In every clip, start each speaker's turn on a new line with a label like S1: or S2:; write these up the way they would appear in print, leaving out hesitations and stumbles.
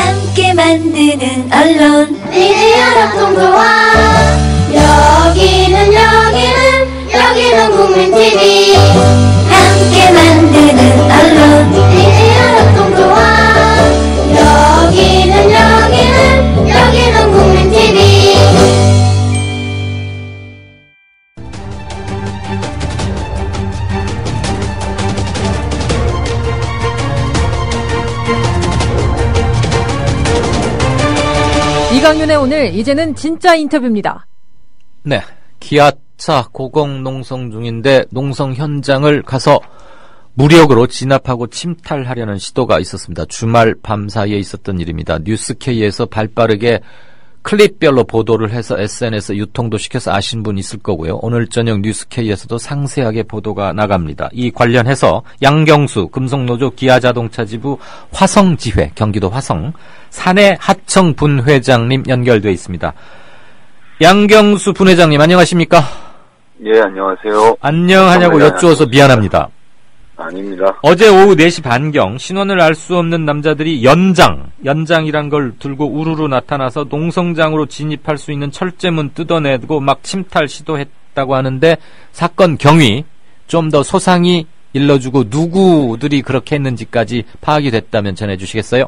S1: 함께 만드는 언론
S2: 미디어 협동조합. 여기는 국민TV.
S1: 함께 만드는 언론
S2: 미디어 협동조합. 여기는 국민TV.
S3: 이강윤의 오늘 이제는 진짜 인터뷰입니다.
S4: 네, 기아차 고공농성 중인데 농성 현장을 가서 무력으로 진압하고 침탈하려는 시도가 있었습니다. 주말 밤 사이에 있었던 일입니다. 뉴스K에서 발빠르게 클립별로 보도를 해서 SNS에 유통도 시켜서 아신 분 있을 거고요. 오늘 저녁 뉴스K에서도 상세하게 보도가 나갑니다. 이 관련해서 양경수 금속노조 기아자동차지부 화성지회 경기도 화성 사내 하청 분회장님 연결돼 있습니다. 양경수 분회장님 안녕하십니까?
S5: 예, 안녕하세요.
S4: 안녕하냐고 여쭈어서 미안합니다.
S5: 아닙니다.
S4: 어제 오후 4시 반경 신원을 알 수 없는 남자들이 연장이란 걸 들고 우르르 나타나서 농성장으로 진입할 수 있는 철제문 뜯어내고 막 침탈 시도했다고 하는데 사건 경위 좀 더 소상히 일러주고 누구들이 그렇게 했는지까지 파악이 됐다면 전해주시겠어요?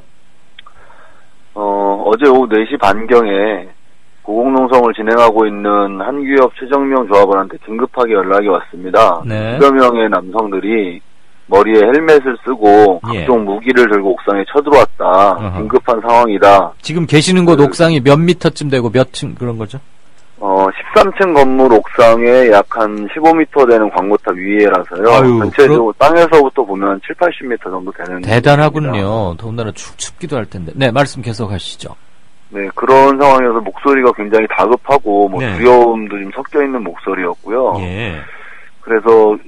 S5: 어제 오후 4시 반경에 고공농성을 진행하고 있는 한 기업 최정명 조합원한테 긴급하게 연락이 왔습니다.
S4: 네.
S5: 10여 명의 남성들이 머리에 헬멧을 쓰고 각종 무기를 들고 옥상에 쳐들어왔다. 긴급한 상황이다.
S4: 지금 계시는 곳 옥상이 몇 미터쯤 되고 몇 층 그런 거죠?
S5: 13층 건물 옥상에 약 한 15m 되는 광고탑 위에라서요.
S4: 아유,
S5: 전체적으로 땅에서부터 보면 7, 80m 정도 되는.
S4: 대단하군요.
S5: 곳입니다.
S4: 더군다나 춥기도 할 텐데. 네, 말씀 계속 하시죠.
S5: 네, 그런 상황이어서 목소리가 굉장히 다급하고
S4: 네.
S5: 두려움도 좀 섞여 있는 목소리였고요.
S4: 예.
S5: 그래서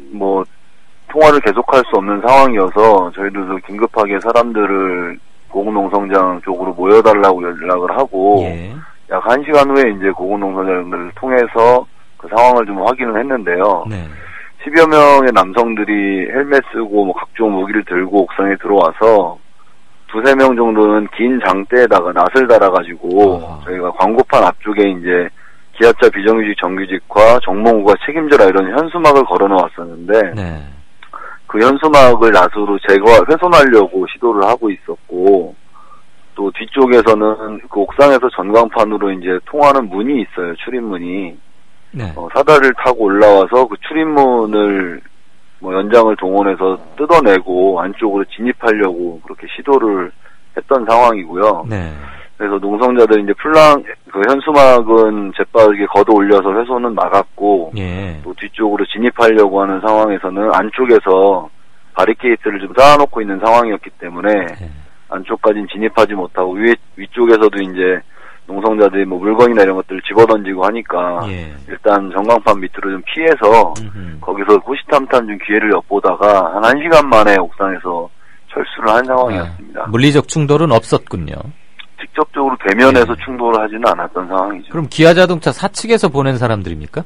S5: 통화를 계속할 수 없는 상황이어서 저희들도 긴급하게 사람들을 고공농성장 쪽으로 모여달라고 연락을 하고
S4: 예.
S5: 약 1시간 후에 이제 고공농성장들을 통해서 그 상황을 좀 확인을 했는데요.
S4: 네.
S5: 10여 명의 남성들이 헬멧 쓰고 각종 무기를 들고 옥상에 들어와서 두세 명 정도는 긴 장대에다가 낫을 달아가지고 저희가 광고판 앞쪽에 이제 기아차 비정규직 정규직과 정몽구가 책임져라 이런 현수막을 걸어놓았었는데
S4: 네.
S5: 그 현수막을 낫으로 훼손하려고 시도를 하고 있었고 또 뒤쪽에서는 그 옥상에서 전광판으로 이제 통하는 문이 있어요. 출입문이.
S4: 네.
S5: 사다리를 타고 올라와서 그 출입문을 연장을 동원해서 뜯어내고 안쪽으로 진입하려고 그렇게 시도를 했던 상황이고요.
S4: 네.
S5: 그래서 농성자들이 이제 그 현수막은 재빠르게 걷어 올려서 훼손은 막았고,
S4: 예.
S5: 또 뒤쪽으로 진입하려고 하는 상황에서는 안쪽에서 바리케이트를 좀 쌓아놓고 있는 상황이었기 때문에,
S4: 네.
S5: 안쪽까지는 진입하지 못하고, 위쪽에서도 이제 농성자들이 물건이나 이런 것들을 집어던지고 하니까,
S4: 예.
S5: 일단 전광판 밑으로 좀 피해서, 거기서 호시탐탐 좀 기회를 엿보다가, 한 1시간 만에 옥상에서 철수를 한 상황이었습니다.
S4: 물리적 충돌은 없었군요.
S5: 직접적으로 대면에서 충돌을 하지는 않았던 상황이죠.
S4: 그럼 기아자동차 사측에서 보낸 사람들입니까?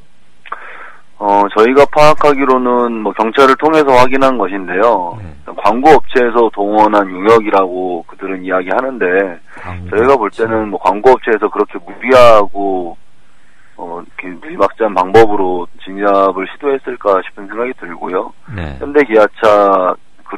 S5: 저희가 파악하기로는 경찰을 통해서 확인한 것인데요. 광고업체에서 동원한 용역이라고 그들은 이야기하는데, 저희가 볼 때는 광고업체에서 그렇게 무리하고, 무리막지한 방법으로 진압을 시도했을까 싶은 생각이 들고요.
S4: 네.
S5: 현대기아차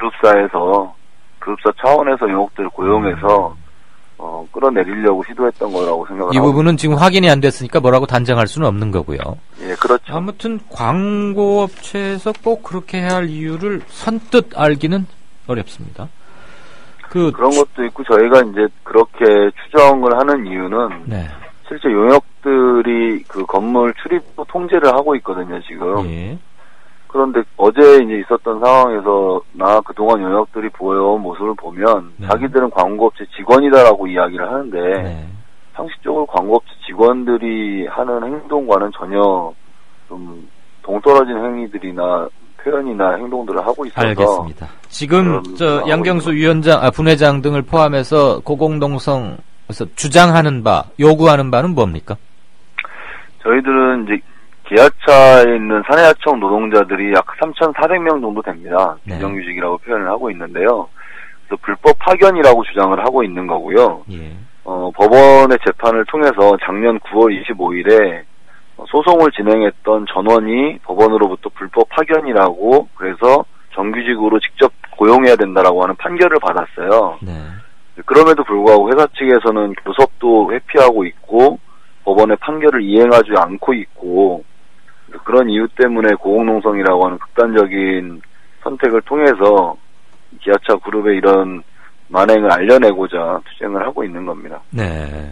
S5: 그룹사 차원에서 용역들을 고용해서, 끌어내리려고 시도했던 거라고 생각을
S4: 이
S5: 하고
S4: 부분은 지금 확인이 안 됐으니까 뭐라고 단정할 수는 없는 거고요.
S5: 예, 그렇죠.
S4: 아무튼 광고업체에서 꼭 그렇게 해야 할 이유를 선뜻 알기는 어렵습니다.
S5: 그런 것도 있고 저희가 이제 그렇게 추정을 하는 이유는
S4: 네.
S5: 실제 용역들이 그 건물 출입구 통제를 하고 있거든요, 지금.
S4: 예.
S5: 그런데 어제 이제 있었던 상황에서 그동안 용역들이 보여온 모습을 보면 자기들은 광고업체 직원이다라고 이야기를 하는데
S4: 네.
S5: 상식적으로 광고업체 직원들이 하는 행동과는 전혀 좀 동떨어진 행위들이나 표현이나 행동들을 하고 있어서
S4: 알겠습니다. 지금 양경수 분회장 등을 포함해서 고공농성에서 주장하는 바, 요구하는 바는 뭡니까?
S5: 저희들은 이제 기아차에 있는 사내하청 노동자들이 약 3,400명 정도 됩니다.
S4: 네.
S5: 비정규직이라고 표현을 하고 있는데요. 그래서 불법 파견이라고 주장을 하고 있는 거고요.
S4: 예.
S5: 법원의 재판을 통해서 작년 9월 25일에 소송을 진행했던 전원이 법원으로부터 불법 파견이라고 그래서 정규직으로 직접 고용해야 된다라고 하는 판결을 받았어요.
S4: 네.
S5: 그럼에도 불구하고 회사 측에서는 교섭도 회피하고 있고 법원의 판결을 이행하지 않고 있고 그런 이유 때문에 고공농성이라고 하는 극단적인 선택을 통해서 기아차 그룹의 이런 만행을 알려내고자 투쟁을 하고 있는 겁니다.
S4: 네.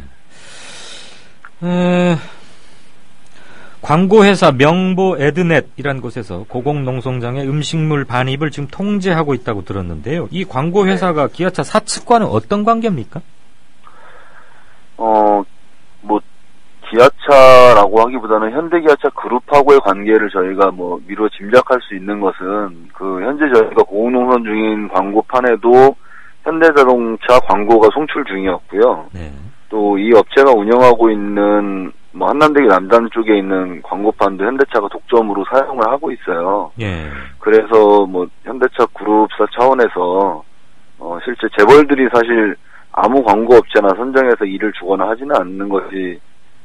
S4: 광고회사 명보 에드넷이라는 곳에서 고공농성장의 음식물 반입을 지금 통제하고 있다고 들었는데요. 이 광고회사가 기아차 사측과는 어떤 관계입니까?
S5: 기아차라고 하기보다는 현대기아차 그룹하고의 관계를 저희가 미루어 짐작할 수 있는 것은 현재 저희가 고공농성 중인 광고판에도 현대자동차 광고가 송출 중이었고요.
S4: 네.
S5: 또 이 업체가 운영하고 있는 한남대교 남단 쪽에 있는 광고판도 현대차가 독점으로 사용을 하고 있어요.
S4: 예.
S5: 그래서 현대차 그룹사 차원에서 실제 재벌들이 사실 아무 광고 업체나 선정해서 일을 주거나 하지는 않는 것이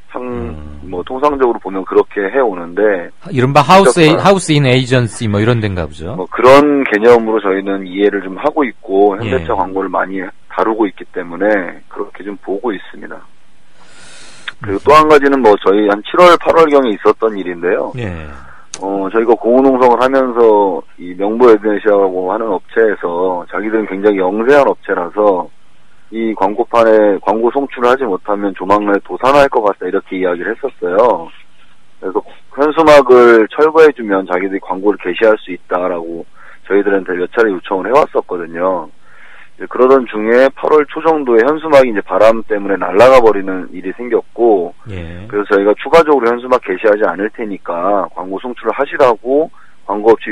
S5: 통상적으로 보면 그렇게 해오는데
S4: 이른바 하우스 인 에이전시 이런 데인가 보죠.
S5: 그런 개념으로 저희는 이해를 좀 하고 있고 현대차
S4: 예.
S5: 광고를 많이 다루고 있기 때문에 그렇게 좀 보고 있습니다. 그리고 또 한 가지는 저희 한 7월 8월경에 있었던 일인데요.
S4: 예.
S5: 저희가 고공농성을 하면서 이 명보 에드넷이라고 하는 업체에서 자기들은 굉장히 영세한 업체라서 이 광고판에 광고 송출을 하지 못하면 조만간에 도산할 것 같다 이렇게 이야기를 했었어요. 그래서 현수막을 철거해주면 자기들이 광고를 게시할 수 있다라고 저희들한테 몇 차례 요청을 해왔었거든요. 그러던 중에 8월 초 정도에 현수막이 이제 바람 때문에 날아가 버리는 일이 생겼고,
S4: 예.
S5: 그래서 저희가 추가적으로 현수막 게시하지 않을 테니까 광고 송출을 하시라고 광고업체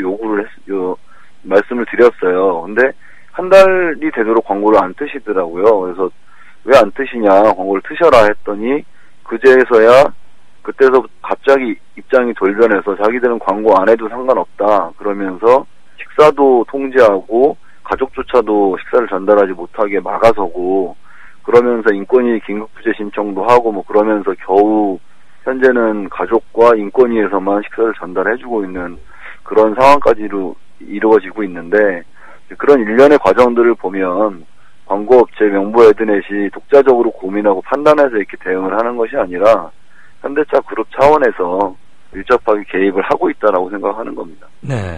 S5: 말씀을 드렸어요. 근데 한 달이 되도록 광고를 안 트시더라고요. 그래서 왜 안 트시냐, 광고를 트셔라 했더니 그제서야 그때서 갑자기 입장이 돌변해서 자기들은 광고 안 해도 상관없다 그러면서 식사도 통제하고 가족조차도 식사를 전달하지 못하게 막아서고 그러면서 인권위 긴급부재 신청도 하고 그러면서 겨우 현재는 가족과 인권위에서만 식사를 전달해주고 있는 그런 상황까지로 이루어지고 있는데 그런 일련의 과정들을 보면 광고업체 명보 에드넷이 독자적으로 고민하고 판단해서 이렇게 대응을 하는 것이 아니라 현대차 그룹 차원에서 밀접하게 개입을 하고 있다라고 생각하는 겁니다.
S4: 네.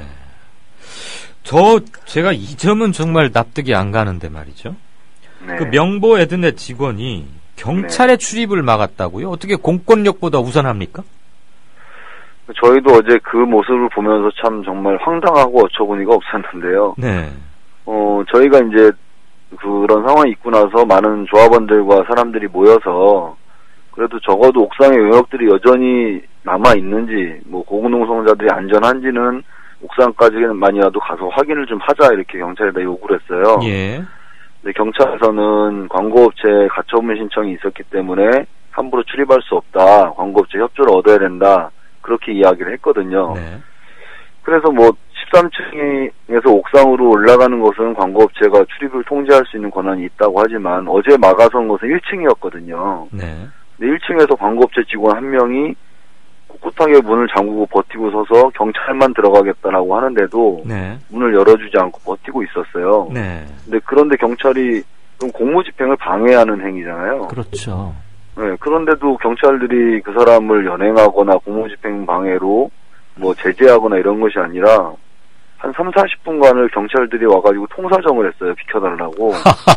S4: 제가 이 점은 정말 납득이 안 가는데 말이죠.
S5: 네.
S4: 그 명보 에드넷 직원이 경찰의 출입을 막았다고요? 어떻게 공권력보다 우선합니까?
S5: 저희도 어제 그 모습을 보면서 참 정말 황당하고 어처구니가 없었는데요.
S4: 네.
S5: 저희가 이제 그런 상황이 있고 나서 많은 조합원들과 사람들이 모여서 그래도 적어도 옥상의 용역들이 여전히 남아있는지, 고공농성자들이 안전한지는 옥상까지만이라도 가서 확인을 좀 하자 이렇게 경찰에다 요구를 했어요.
S4: 예.
S5: 근데 경찰에서는 광고업체에 가처분 신청이 있었기 때문에 함부로 출입할 수 없다. 광고업체 협조를 얻어야 된다. 그렇게 이야기를 했거든요.
S4: 네.
S5: 그래서 13층에서 옥상으로 올라가는 것은 광고업체가 출입을 통제할 수 있는 권한이 있다고 하지만 어제 막아선 것은 1층이었거든요.
S4: 네.
S5: 근데 1층에서 광고업체 직원 한 명이 꿋꿋하게 문을 잠그고 버티고 서서 경찰만 들어가겠다라고 하는데도
S4: 네.
S5: 문을 열어주지 않고 버티고 있었어요.
S4: 네.
S5: 그런데 경찰이 그럼 공무집행을 방해하는 행위잖아요.
S4: 그렇죠.
S5: 네, 그런데도 경찰들이 그 사람을 연행하거나 공무집행 방해로 제재하거나 이런 것이 아니라 한 30-40분간을 경찰들이 와가지고 통사정을 했어요. 비켜달라고.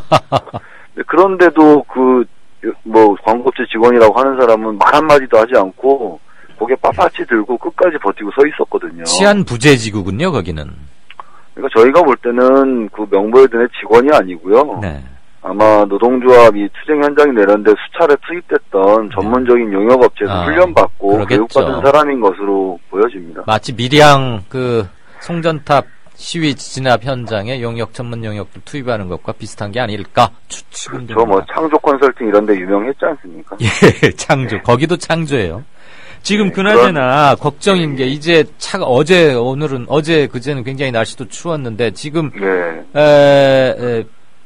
S5: 그런데도 광고업체 직원이라고 하는 사람은 말 한마디도 하지 않고 고개 빳빳이 들고 끝까지 버티고 서 있었거든요.
S4: 치안부재지구군요, 거기는.
S5: 그러니까 저희가 볼 때는 그 명보에드넷 직원이 아니고요.
S4: 네.
S5: 아마 노동조합이 투쟁 현장에 내렸는데 수차례 투입됐던 전문적인 용역업체에서 훈련받고
S4: 그러겠죠.
S5: 교육받은 사람인 것으로 보여집니다.
S4: 마치 밀양 송전탑 시위 진압 현장에 전문 용역들 투입하는 것과 비슷한 게 아닐까 추측됩니다.
S5: 창조 컨설팅 이런 데 유명했지 않습니까?
S4: 예, 창조. 거기도 창조예요. 지금 그나저나 걱정인 게 이제 어제 그제는 굉장히 날씨도 추웠는데 지금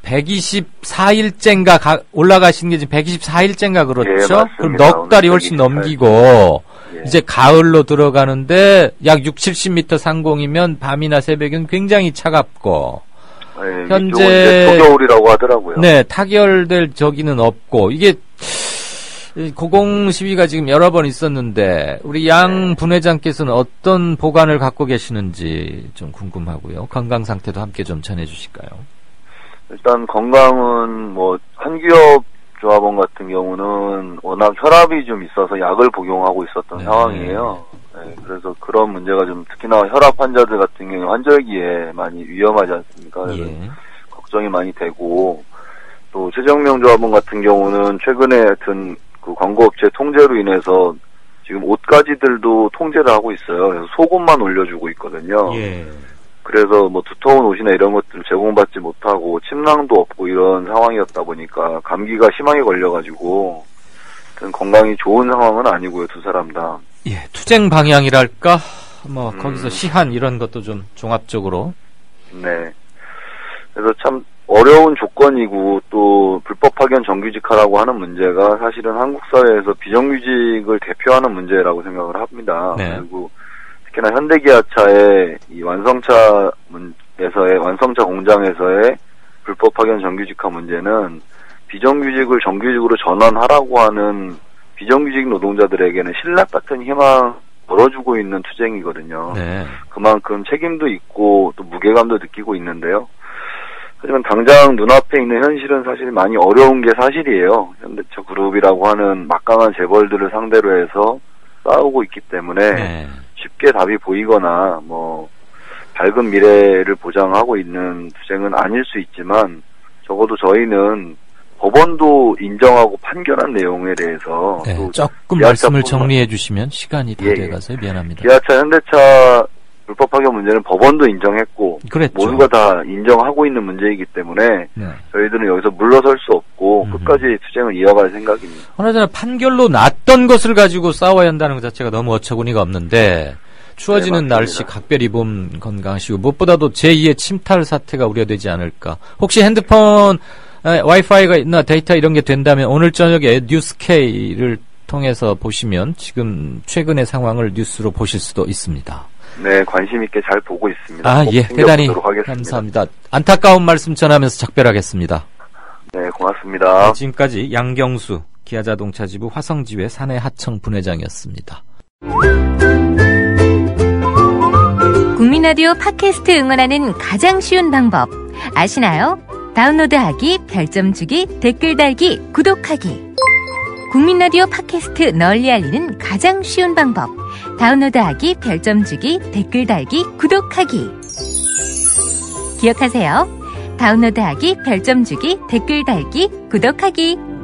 S4: 124일째인가 올라가신 게 지금 124일째인가 그렇죠?
S5: 예, 맞습니다.
S4: 그럼 넉 달이 훨씬
S5: 124일.
S4: 넘기고
S5: 예.
S4: 이제 가을로 들어가는데 약 60-70m 상공이면 밤이나 새벽은 굉장히 차갑고
S5: 예,
S4: 현재
S5: 이쪽은 이제 초겨울이라고 하더라고요.
S4: 네, 타결될 저기는 없고 이게 고공 시위가 지금 여러 번 있었는데 우리 양 분회장께서는 어떤 보관을 갖고 계시는지 좀 궁금하고요. 건강 상태도 함께 좀 전해주실까요?
S5: 일단 건강은 뭐 한기업 조합원 같은 경우는 워낙 혈압이 좀 있어서 약을 복용하고 있었던
S4: 네.
S5: 상황이에요. 네, 그래서 그런 문제가 좀 특히나 혈압 환자들 같은 경우 환절기에 많이 위험하지 않습니까? 그래서
S4: 예.
S5: 걱정이 많이 되고 또 최정명 조합원 같은 경우는 최근에 하여튼 그 광고업체 통제로 인해서 지금 옷가지들도 통제를 하고 있어요. 그래서 속옷만 올려주고 있거든요.
S4: 예.
S5: 그래서 뭐 두터운 옷이나 이런 것들 제공받지 못하고 침낭도 없고 이런 상황이었다 보니까 감기가 심하게 걸려가지고 건강이 좋은 상황은 아니고요, 두 사람 다.
S4: 예, 투쟁 방향이랄까? 뭐 거기서 시한 이런 것도 좀 종합적으로.
S5: 네. 그래서 참 어려운 조건이고 또 불법 파견 정규직화라고 하는 문제가 사실은 한국 사회에서 비정규직을 대표하는 문제라고 생각을 합니다.
S4: 네.
S5: 그리고 특히나 현대기아차의 이 완성차 공장에서의 불법 파견 정규직화 문제는 비정규직을 정규직으로 전환하라고 하는 비정규직 노동자들에게는 신락 같은 희망 걸어주고 있는 투쟁이거든요.
S4: 네.
S5: 그만큼 책임도 있고 또 무게감도 느끼고 있는데요. 하지만 당장 눈앞에 있는 현실은 사실 많이 어려운 게 사실이에요. 현대차 그룹이라고 하는 막강한 재벌들을 상대로 해서 싸우고 있기 때문에
S4: 네.
S5: 쉽게 답이 보이거나 뭐 밝은 미래를 보장하고 있는 투쟁은 아닐 수 있지만 적어도 저희는 법원도 인정하고 판결한 내용에 대해서
S4: 네,
S5: 또
S4: 조금
S5: 기아차
S4: 말씀을
S5: 뿐만-
S4: 정리해 주시면 시간이 다
S5: 예, 예.
S4: 돼가서요. 미안합니다.
S5: 기아차, 현대차 불법 파견 문제는 법원도 인정했고
S4: 그랬죠.
S5: 모두가 다 인정하고 있는 문제이기 때문에
S4: 네.
S5: 저희들은 여기서 물러설 수 없고 끝까지 투쟁을 이어갈 생각입니다.
S4: 그나저나 판결로 났던 것을 가지고 싸워야 한다는 것 자체가 너무 어처구니가 없는데 추워지는
S5: 네, 맞습니다.
S4: 날씨 각별히 몸 건강하시고 무엇보다도 제2의 침탈 사태가 우려되지 않을까. 혹시 핸드폰 와이파이가 있나 데이터 이런 게 된다면 오늘 저녁에 뉴스K를 통해서 보시면 지금 최근의 상황을 뉴스로 보실 수도 있습니다.
S5: 네, 관심 있게 잘 보고 있습니다.
S4: 아,
S5: 꼭
S4: 예, 대단히
S5: 챙겨보도록 하겠습니다.
S4: 감사합니다. 안타까운 말씀 전하면서 작별하겠습니다.
S5: 네, 고맙습니다.
S4: 지금까지 양경수 기아자동차지부 화성지회 사내하청 분회장이었습니다.
S6: 국민라디오 팟캐스트 응원하는 가장 쉬운 방법 아시나요? 다운로드하기, 별점 주기, 댓글 달기, 구독하기. 국민라디오 팟캐스트 널리 알리는 가장 쉬운 방법. 다운로드하기, 별점 주기, 댓글 달기, 구독하기. 기억하세요. 다운로드하기, 별점 주기, 댓글 달기, 구독하기.